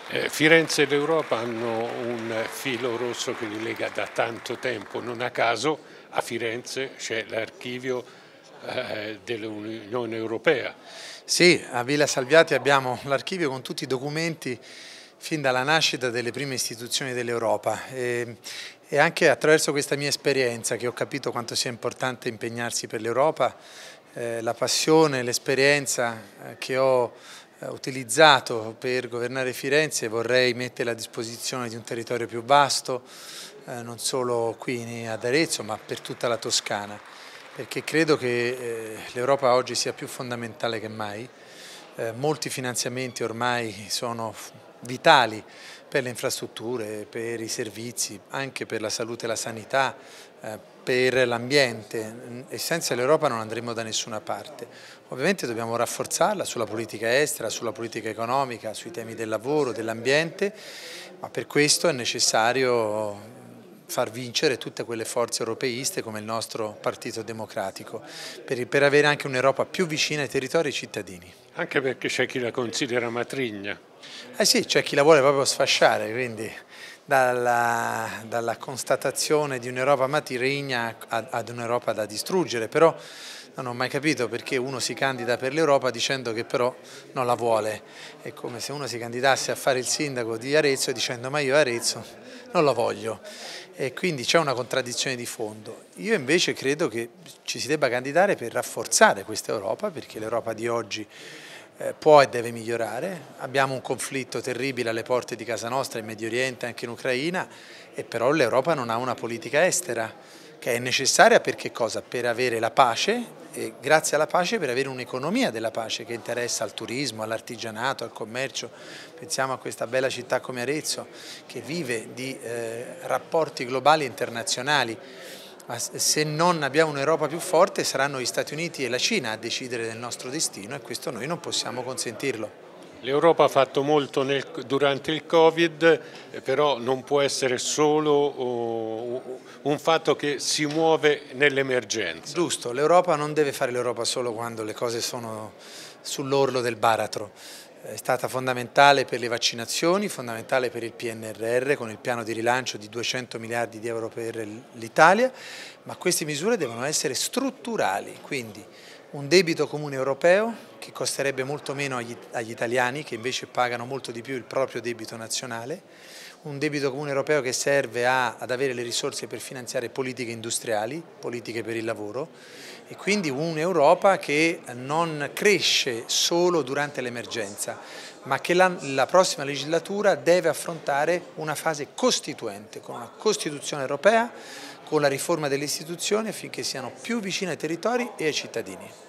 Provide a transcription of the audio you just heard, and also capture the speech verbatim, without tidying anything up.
Eh, Firenze e l'Europa hanno un filo rosso che li lega da tanto tempo, non a caso a Firenze c'è l'archivio eh, dell'Unione Europea. Sì, a Villa Salviati abbiamo l'archivio con tutti i documenti fin dalla nascita delle prime istituzioni dell'Europa e, e anche attraverso questa mia esperienza che ho capito quanto sia importante impegnarsi per l'Europa, eh, la passione, l'esperienza eh, che ho eh, utilizzato per governare Firenze vorrei metterla a disposizione di un territorio più vasto, eh, non solo qui ad Arezzo ma per tutta la Toscana, perché credo che eh, l'Europa oggi sia più fondamentale che mai. Eh, molti finanziamenti ormai sono vitali per le infrastrutture, per i servizi, anche per la salute e la sanità, eh, per l'ambiente, e senza l'Europa non andremo da nessuna parte. Ovviamente dobbiamo rafforzarla sulla politica estera, sulla politica economica, sui temi del lavoro, dell'ambiente, ma per questo è necessario far vincere tutte quelle forze europeiste come il nostro Partito Democratico, per, per avere anche un'Europa più vicina ai territori e ai cittadini. Anche perché c'è chi la considera matrigna. Eh sì, c'è chi la vuole proprio sfasciare, quindi dalla, dalla constatazione di un'Europa matrigna ad un'Europa da distruggere, però non ho mai capito perché uno si candida per l'Europa dicendo che però non la vuole. È come se uno si candidasse a fare il sindaco di Arezzo dicendo ma io Arezzo non la voglio. E quindi c'è una contraddizione di fondo. Io invece credo che ci si debba candidare per rafforzare questa Europa, perché l'Europa di oggi eh, può e deve migliorare. Abbiamo un conflitto terribile alle porte di casa nostra, in Medio Oriente, anche in Ucraina, e però l'Europa non ha una politica estera, che è necessaria per che cosa? Per avere la pace e grazie alla pace per avere un'economia della pace che interessa al turismo, all'artigianato, al commercio. Pensiamo a questa bella città come Arezzo che vive di eh, rapporti globali e internazionali, ma se non abbiamo un'Europa più forte saranno gli Stati Uniti e la Cina a decidere del nostro destino e questo noi non possiamo consentirlo. L'Europa ha fatto molto nel, durante il Covid, però non può essere solo oh, un fatto che si muove nell'emergenza. Giusto, l'Europa non deve fare l'Europa solo quando le cose sono sull'orlo del baratro. È stata fondamentale per le vaccinazioni, fondamentale per il P N R R con il piano di rilancio di duecento miliardi di euro per l'Italia, ma queste misure devono essere strutturali, quindi un debito comune europeo che costerebbe molto meno agli, agli italiani che invece pagano molto di più il proprio debito nazionale, un debito comune europeo che serve a, ad avere le risorse per finanziare politiche industriali, politiche per il lavoro e quindi un'Europa che non cresce solo durante l'emergenza, ma che la, la prossima legislatura deve affrontare una fase costituente, con una Costituzione europea, con la riforma delle istituzioni affinché siano più vicine ai territori e ai cittadini.